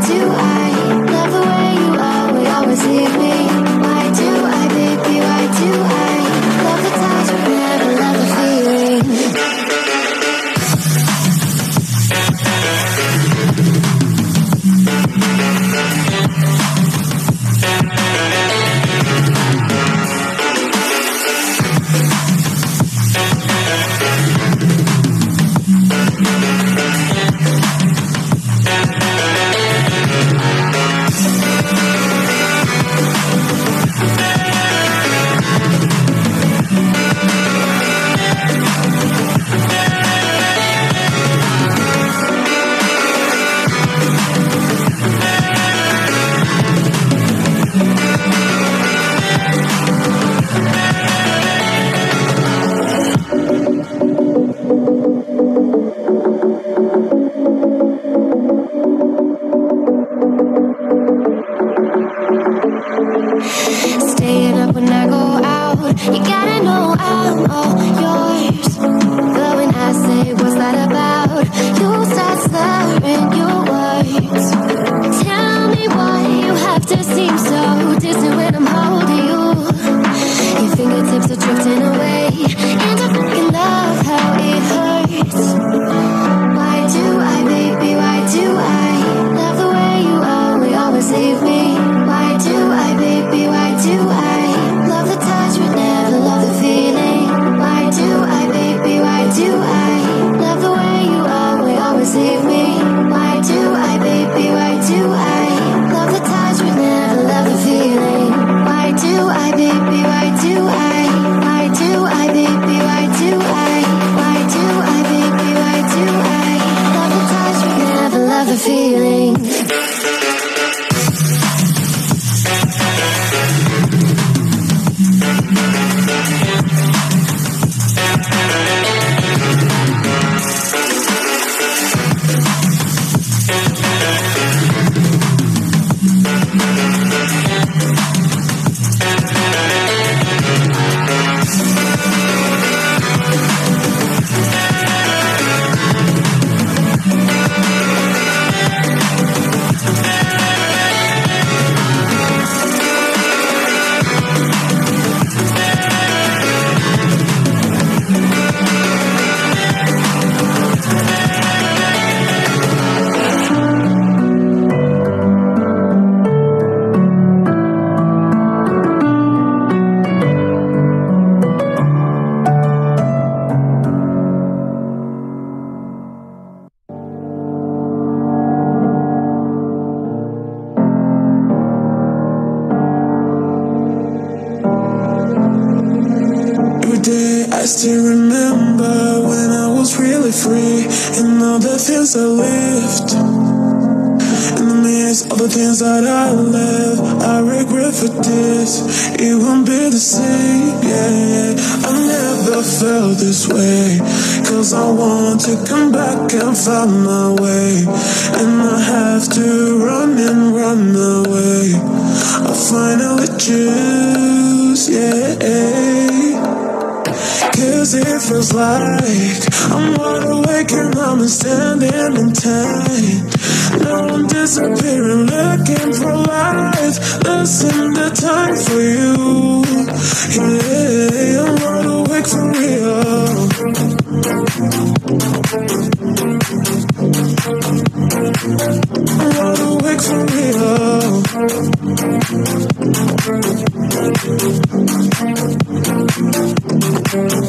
do I love the way you always leave me? Why do I, baby, why do I love the touch but never love the feeling? Staying up when I go out, you gotta know I'm all yours. But when I say what's that about, you start slurring your words. Tell me why you have to seem so distant when I'm holding you. Your fingertips are drifting away, and I fucking love how it hurts. Why do I, baby, why do I love the way you always leave me? Why do I, baby, why do I love the touch but never love the feeling? Why do I, baby, why do I love the way you always leave me? Why do I, baby, why do I love the touch but never love the feeling? Why do I, baby, why do I? Why do I, baby, why do I? Why do I, baby, why do I love the touch but never love the feeling? I still remember when I was really free and all the things I lived. In the midst of the things that I left, I regret for this. It won't be the same, yeah. I never felt this way, cause I want to come back and find my way. And I have to run and run away. I finally choose, yeah. Cause it feels like I'm wide awake and I'm standing in time. Now I'm disappearing, looking for life. Losing the time for you. Yeah, I'm wide awake for real. I'm wide awake for real.